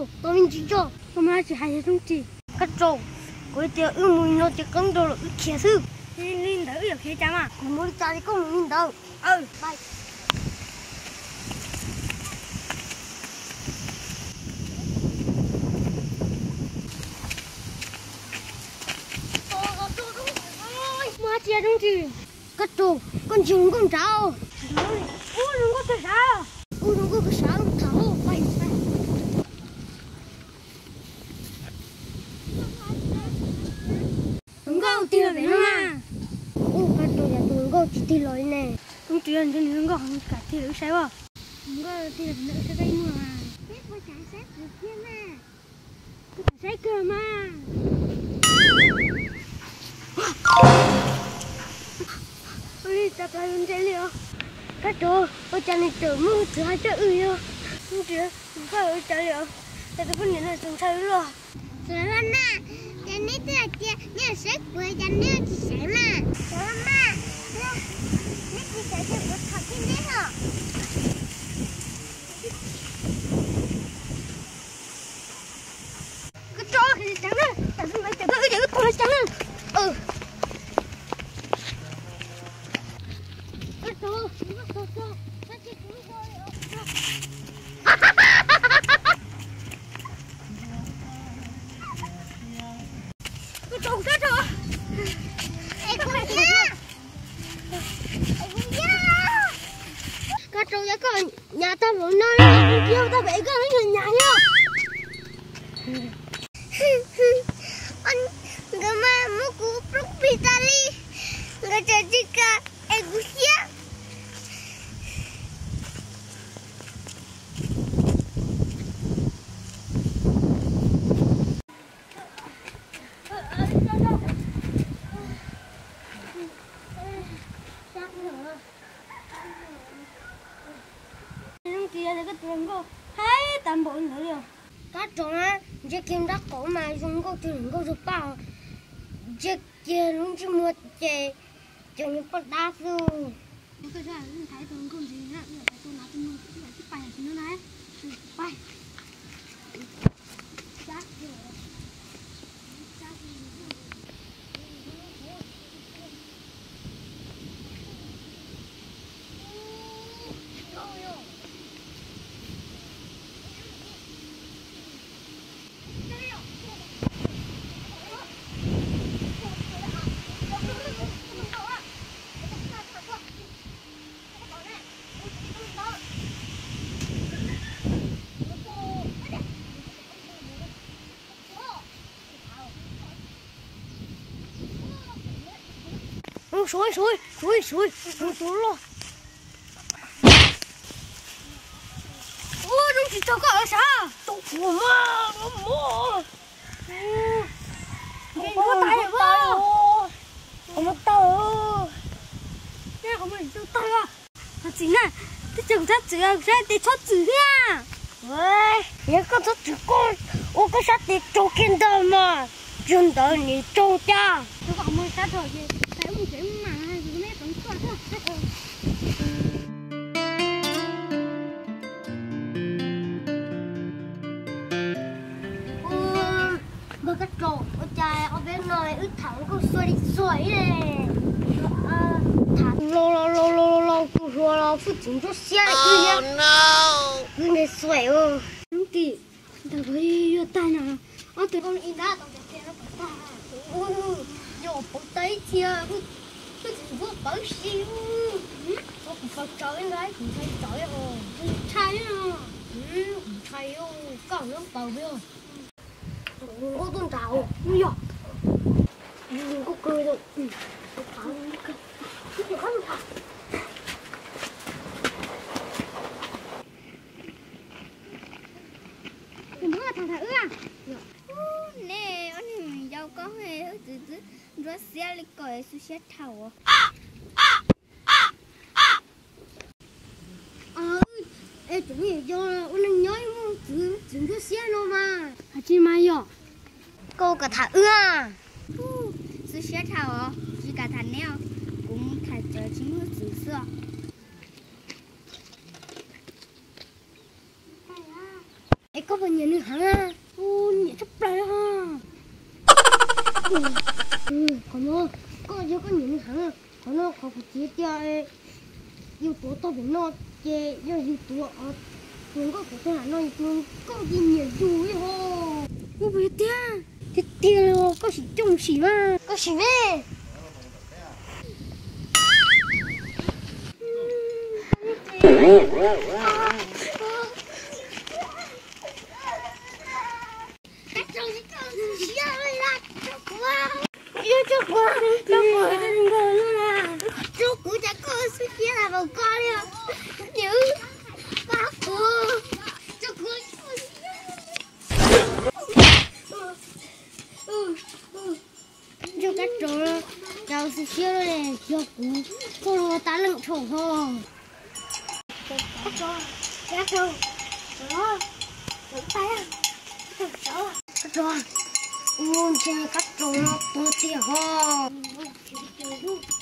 trâu tôi mình chỉ trâu tôi mà chỉ hay trong chỉ cắt trâu có tiêu mùi nó chỉ công đồ là kia sư nên đỡ được kia chả mà cũng muốn cha thì cũng mình đâu bye mà chia trong chỉ cắt trâu con chim con trâu đừng có cái sao đừng có cái sao thảo bay đừng có tiền là vậy mà cắt trâu nhà tôi đừng có chỉ tiền lối nè không tiền cho nên đừng có không cả tiền được sao đừng có tiền nữa sẽ gây mưa mà biết có trái xét được kia mà trái cơ mà ôi chặt lại mình chạy liệu các chú ôi cha này tưởng mưa thứ hai trời ơi không chứ không phải chạy liệu tại tôi vẫn nhận là từng thay rồi trời ơi nè cha này từ kia nhà sách của cha này chỉ sẽ mà trời ơi mà nè chỉ sẽ được một thật kinh đấy hả cái trò thì trắng này tại sao lại chạy tới cái con này trắng này trông chết rồi. Ê con nha. Các trâu giá con nhà ta muốn nơi kêu ta bể con người nhà nhá. Anh gak mau kupruk pitali. Gak jadi ka egusia. Cái tiền cô thấy tạm bộ nữa rồi các trò á chiếc kim đắt cổ mà dùng cô tiền cô được bao chiếc kia luôn chỉ mua chè chừng như bắt đá luôn cái ra thấy tôi không gì nữa tôi nói tôi mua cái bài thì nó đấy bài suối lo ôi đúng chỉ cho có ở sao tụt mà mua có tay không có tay nha không phải tôi tay à chính là cái chồng sát chữ ra để cho chữ nha ôi nhớ con cho chữ con ô cái sát để cho kiên đâu mà chân đó你trâu cha tôi bảo mới sát rồi gì thấy một cái mà mấy con xoa thôi bơ cái trâu ở trái ở bên ngoài ướt thẳng con xoay đi xoay này thả lo cứ lo phụ chính cho xe này cứ này xoay không kì tao thấy tay nào tụi con in ra tao để nó ta yo bố tay kia cái gì cũng bảo xíu nó cũng phải trời đấy cũng phải trời rồi thay à cũng thay ô cả nó bảo biết có tôn trào ui à đừng có cười đâu có phá cái gì không phải đừng có thằng thằng à nè anh giàu có hay từ rất xe lịch cởi su xét thầu ê chúng mình do anh nhớ chúng cái xe nó mà chị mai yo cô cả thằng à su xét thầu chỉ cả thằng neo cũng thay cho chính nó tự sửa ê có bao nhiêu nữa hả? Ô, nhẹ chấp đây ha. Còn nó có nhiều nữa hả? Còn nó có một chiếc chơi yêu tố tao phải nó chơi yêu tố ở chúng có thể là nó chúng có gì nhiều vui ho. Ô bây giờ thế tiêu có gì chung gì mà có gì nè. Cho các trò cháu sẽ chia này cho cú cô ta lưng thổ hồ các trò đó tay các trò ôn chơi các trò nó to tiền ho